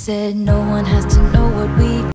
said no one has to know what we